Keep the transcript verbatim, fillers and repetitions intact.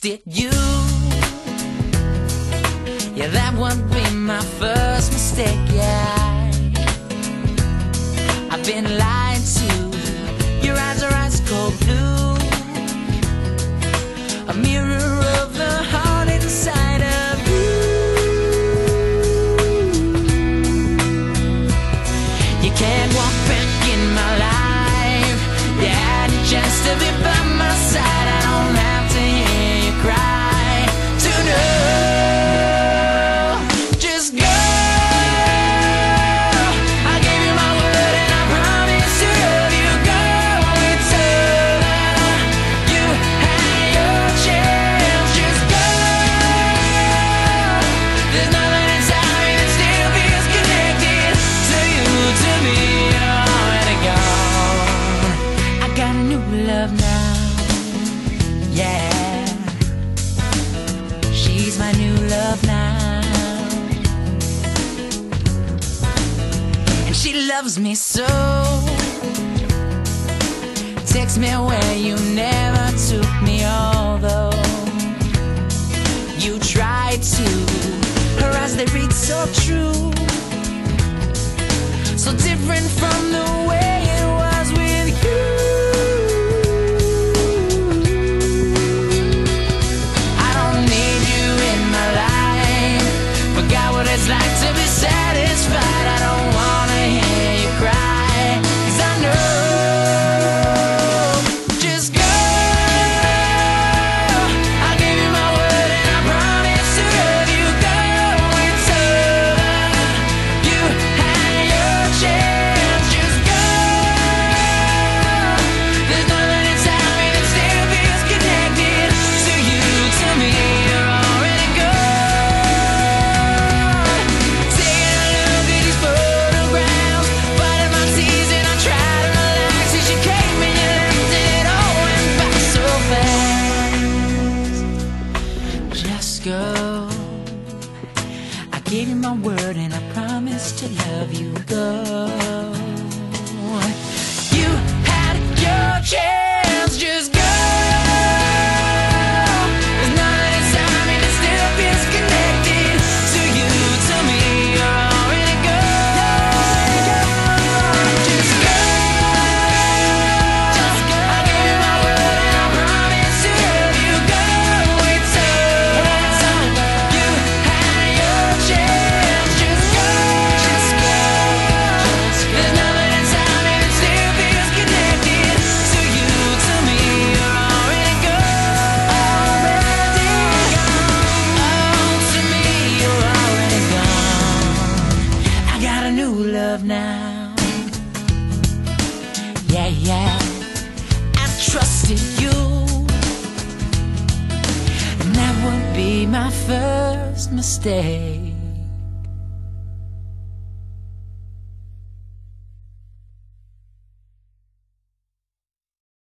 trusted you. Yeah, that would be my first mistake, yeah. I've been lied to. Your eyes are ice cold blue, a mirror of the heart inside of you. You can't walk back in my life. You had a chance to be by my side. I don't have to hear you cry to know. Just go. I gave you my word and I promise to love you. Go, it's over. You had your chance. Just go. There's nothing inside me that still feels connected to you, to me. You're already gone. I got a new love now. Yeah, she's my new love now, and she loves me so. Takes me where you never took me, although you tried to. Her eyes, they read so true, so different from the way it was with you. It's like to be satisfied. I don't wanna hear you cry, 'cause I know. Just go. I gave you my word and I promise to love you. Go, it's over. You had your chance. Just go. There's nothing inside me that still feels connected to you, to me. You're already gone. Go. I gave you my word and I promised to love you. Go. You had your chance. Just go. There's nothing inside me that still feels connected to you, to me. You're already gone. Just go. Just go. I gave you my word and I promised to love you. Go. It's over. Now, yeah, yeah, I trusted you, and that would be my first mistake.